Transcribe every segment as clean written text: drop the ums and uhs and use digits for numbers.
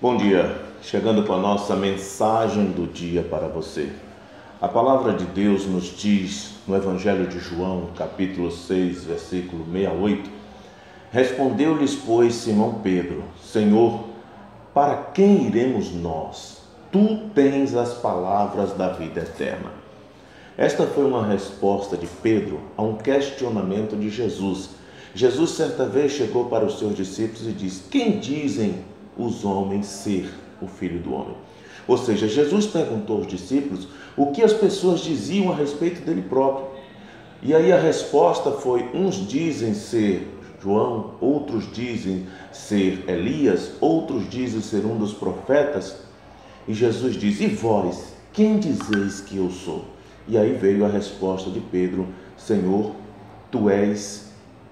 Bom dia, chegando com a nossa mensagem do dia para você. A palavra de Deus nos diz no Evangelho de João, capítulo 6, versículo 68, respondeu-lhes, pois, Simão Pedro, Senhor, para quem iremos nós? Tu tens as palavras da vida eterna. Esta foi uma resposta de Pedro a um questionamento de Jesus. Jesus certa vez chegou para os seus discípulos e disse: quem dizem os homens ser o Filho do Homem? Ou seja, Jesus perguntou aos discípulos o que as pessoas diziam a respeito dele próprio. E aí a resposta foi: uns dizem ser João, outros dizem ser Elias, outros dizem ser um dos profetas. E Jesus diz: e vós, quem dizeis que eu sou? E aí veio a resposta de Pedro: Senhor, tu és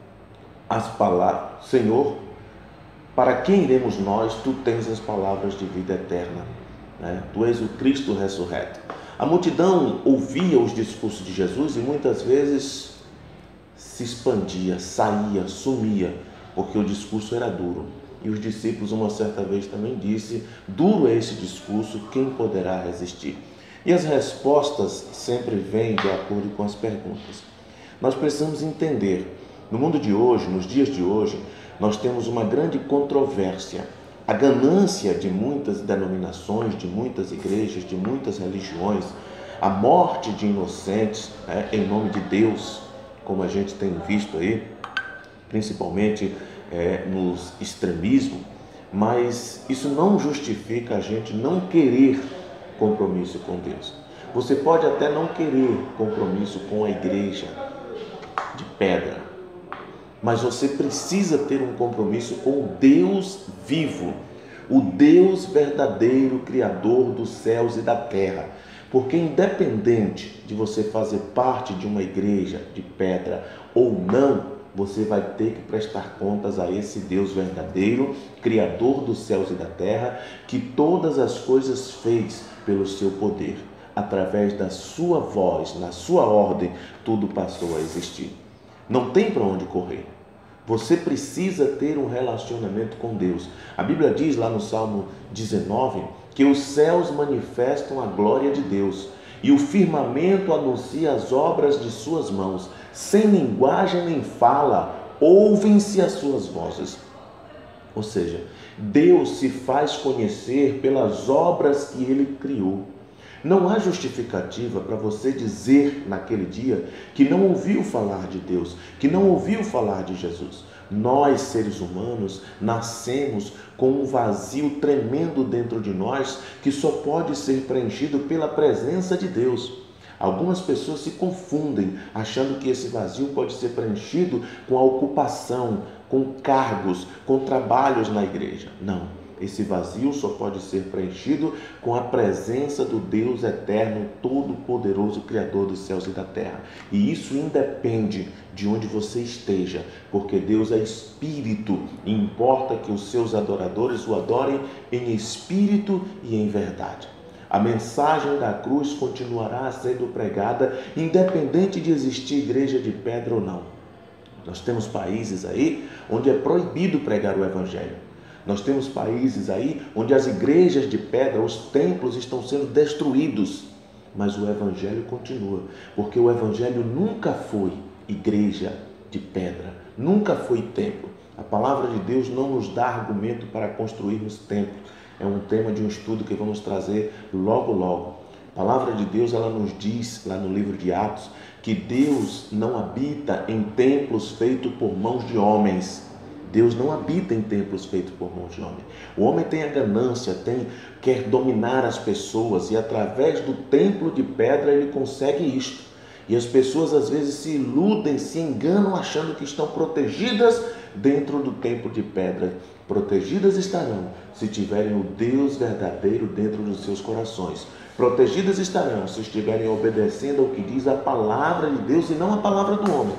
as palavras, Senhor, para quem iremos nós? Tu tens as palavras de vida eterna, né? Tu és o Cristo ressurreto. A multidão ouvia os discursos de Jesus e muitas vezes se expandia, saía, sumia, porque o discurso era duro. E os discípulos uma certa vez também disse: duro é esse discurso, quem poderá resistir? E as respostas sempre vêm de acordo com as perguntas. Nós precisamos entender, no mundo de hoje, nos dias de hoje, nós temos uma grande controvérsia. A ganância de muitas denominações, de muitas igrejas, de muitas religiões, a morte de inocentes, em nome de Deus, como a gente tem visto aí, principalmente nos extremismos, mas isso não justifica a gente não querer compromisso com Deus. Você pode até não querer compromisso com a igreja de pedra, mas você precisa ter um compromisso com o Deus vivo, o Deus verdadeiro, Criador dos céus e da terra. Porque independente de você fazer parte de uma igreja de pedra ou não, você vai ter que prestar contas a esse Deus verdadeiro, Criador dos céus e da terra, que todas as coisas fez pelo seu poder. Através da sua voz, na sua ordem, tudo passou a existir. Não tem para onde correr. Você precisa ter um relacionamento com Deus. A Bíblia diz lá no Salmo 19 que os céus manifestam a glória de Deus e o firmamento anuncia as obras de suas mãos. Sem linguagem nem fala, ouvem-se as suas vozes. Ou seja, Deus se faz conhecer pelas obras que Ele criou. Não há justificativa para você dizer naquele dia que não ouviu falar de Deus, que não ouviu falar de Jesus. Nós, seres humanos, nascemos com um vazio tremendo dentro de nós que só pode ser preenchido pela presença de Deus. Algumas pessoas se confundem achando que esse vazio pode ser preenchido com a ocupação, com cargos, com trabalhos na igreja. Não. Esse vazio só pode ser preenchido com a presença do Deus eterno, todo-poderoso, Criador dos céus e da terra. E isso independe de onde você esteja, porque Deus é Espírito e importa que os seus adoradores o adorem em espírito e em verdade. A mensagem da cruz continuará sendo pregada, independente de existir igreja de pedra ou não. Nós temos países aí onde é proibido pregar o Evangelho. Nós temos países aí onde as igrejas de pedra, os templos estão sendo destruídos, mas o Evangelho continua, porque o Evangelho nunca foi igreja de pedra, nunca foi templo. A palavra de Deus não nos dá argumento para construirmos templos. É um tema de um estudo que vamos trazer logo, logo. A palavra de Deus, ela nos diz lá no livro de Atos que Deus não habita em templos feitos por mãos de homens. Deus não habita em templos feitos por mãos de homem. O homem tem a ganância, quer dominar as pessoas e através do templo de pedra ele consegue isto. E as pessoas às vezes se iludem, se enganam achando que estão protegidas dentro do templo de pedra. Protegidas estarão se tiverem o Deus verdadeiro dentro dos seus corações. Protegidas estarão se estiverem obedecendo ao que diz a palavra de Deus e não a palavra do homem.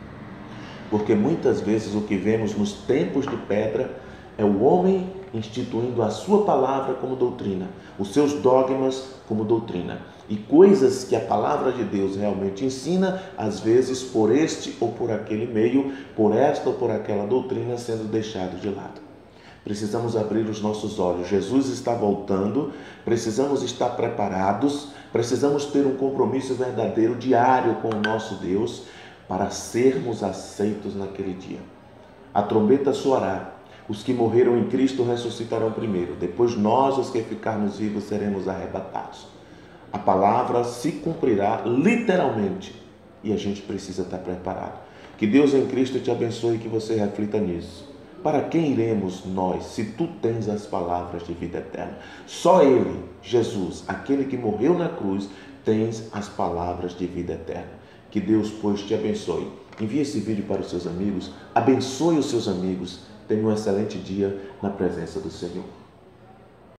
Porque muitas vezes o que vemos nos templos de pedra é o homem instituindo a sua palavra como doutrina, os seus dogmas como doutrina. E coisas que a palavra de Deus realmente ensina, às vezes por este ou por aquele meio, por esta ou por aquela doutrina sendo deixado de lado. Precisamos abrir os nossos olhos. Jesus está voltando, precisamos estar preparados, precisamos ter um compromisso verdadeiro, diário com o nosso Deus, para sermos aceitos naquele dia. A trombeta soará, os que morreram em Cristo ressuscitarão primeiro, depois nós, os que ficarmos vivos, seremos arrebatados. A palavra se cumprirá literalmente e a gente precisa estar preparado. Que Deus em Cristo te abençoe e que você reflita nisso. Para quem iremos nós, se tu tens as palavras de vida eterna? Só Ele, Jesus, aquele que morreu na cruz, tens as palavras de vida eterna. Que Deus, pois, te abençoe. Envie esse vídeo para os seus amigos, abençoe os seus amigos. Tenha um excelente dia na presença do Senhor.